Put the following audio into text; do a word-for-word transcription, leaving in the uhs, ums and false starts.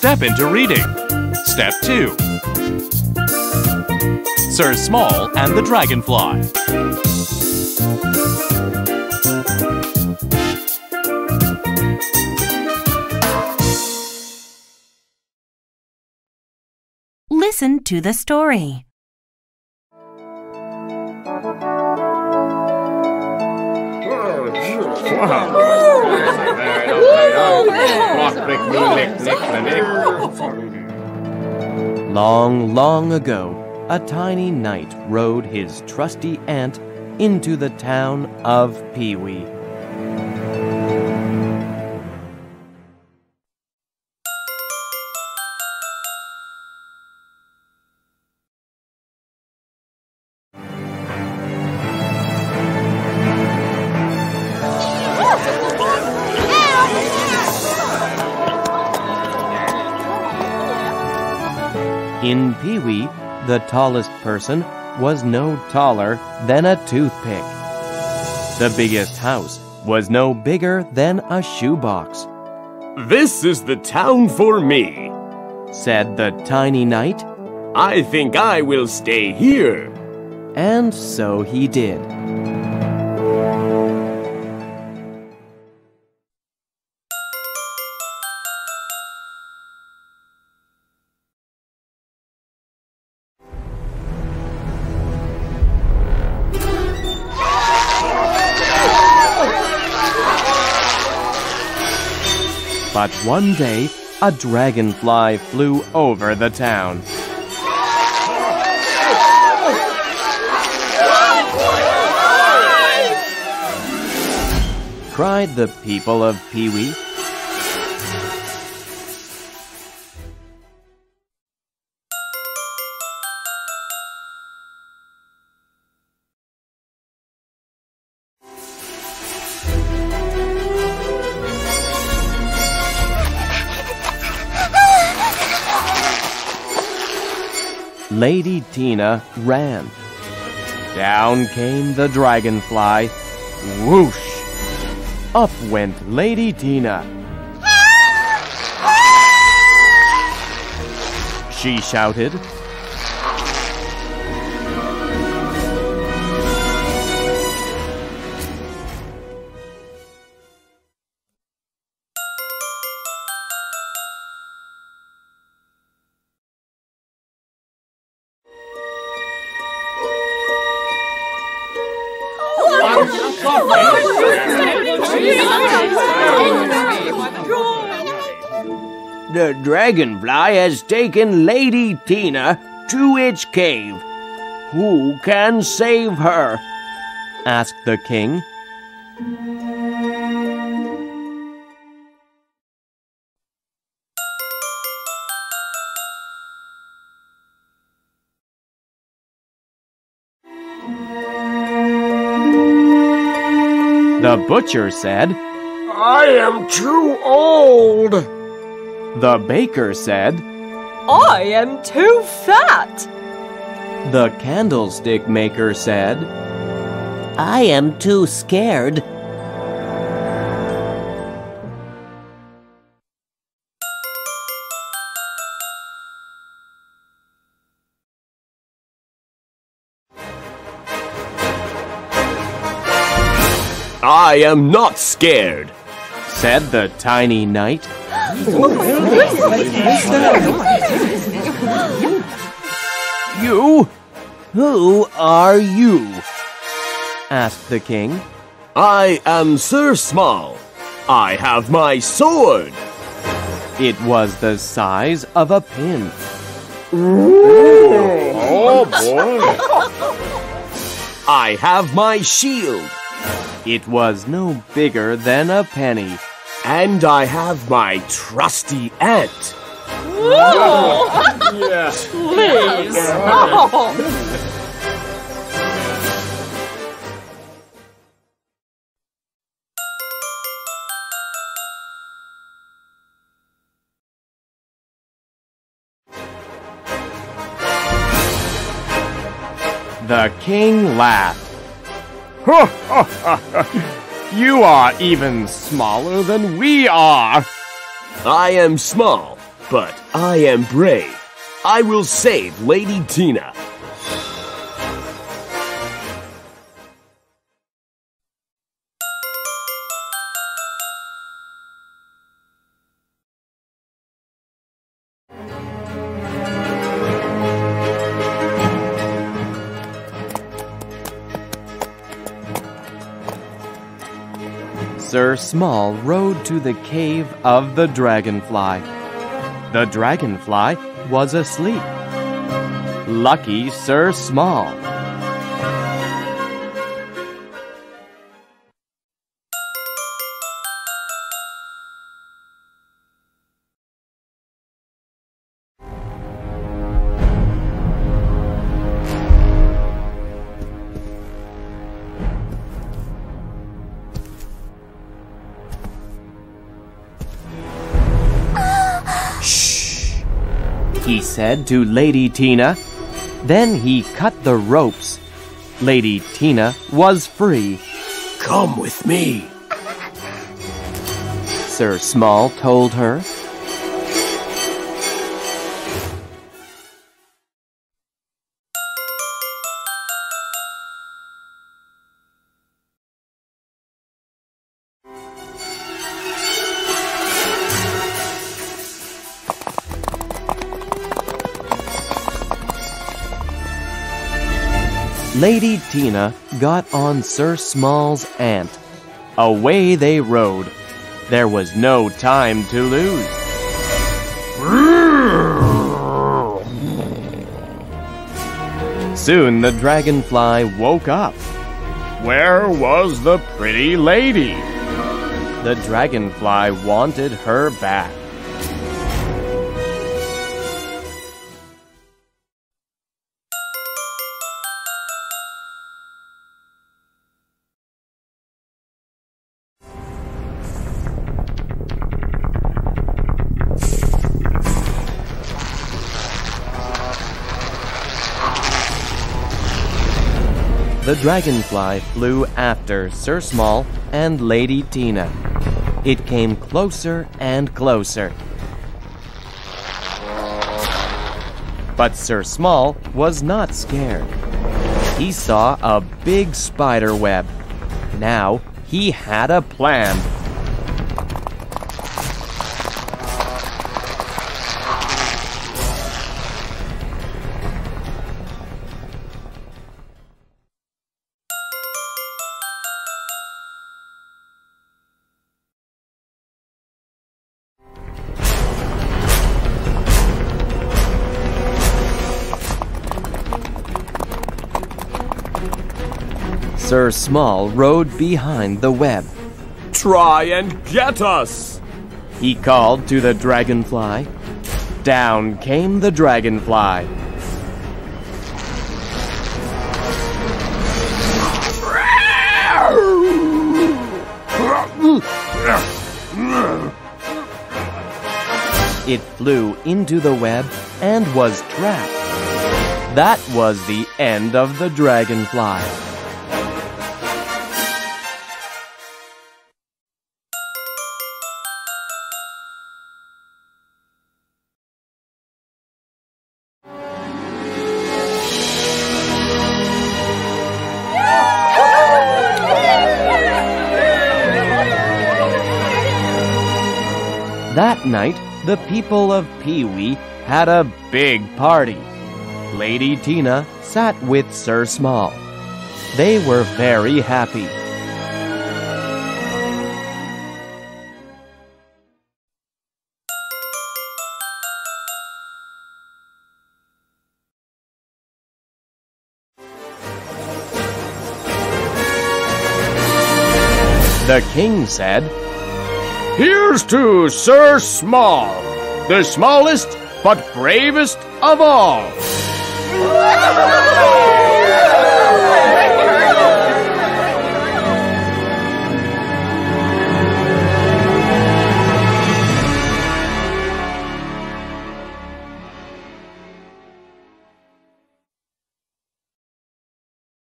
step into reading. Step two. Sir Small and the Dragonfly. Listen to the story. Long, long ago, a tiny knight rode his trusty ant into the town of Pee-wee. In Pee-wee, the tallest person was no taller than a toothpick. The biggest house was no bigger than a shoebox. "This is the town for me," said the tiny knight. "I think I will stay here." And so he did. But one day, a dragonfly flew over the town. Cried the people of Pee-wee. Lady Tina ran. Down came the dragonfly. Whoosh! Up went Lady Tina. She shouted. The dragonfly has taken Lady Tina to its cave. Who can save her? Asked the king. The butcher said, I am too old. The baker said, I am too fat. The candlestick maker said, I am too scared. I am not scared, said the tiny knight. You? Who are you? Asked the king. I am Sir Small. I have my sword. It was the size of a pin. Ooh. Oh boy. I have my shield. It was no bigger than a penny. And I have my trusty ant. Whoa! Yeah. Please. Oh. The king laughed. You are even smaller than we are. I am small, But I am brave. I will save Lady Tina. Sir Small rode to the cave of the Dragonfly. The Dragonfly was asleep. Lucky Sir Small. He said to Lady Tina. Then he cut the ropes. Lady Tina was free. Come with me. Sir Small told her. Lady Tina got on Sir Small's ant. Away they rode. There was no time to lose. Soon the Dragonfly woke up. Where was the pretty lady? The Dragonfly wanted her back. The Dragonfly flew after Sir Small and Lady Tina. It came closer and closer. But Sir Small was not scared. He saw a big spider web. Now he had a plan. Sir Small rode behind the web. Try and get us! He called to the Dragonfly. Down came the Dragonfly. It flew into the web and was trapped. That was the end of the Dragonfly. That night, the people of Pee-wee had a big party. Lady Tina sat with Sir Small. They were very happy. The king said, "Here's to Sir Small, the smallest but bravest of all."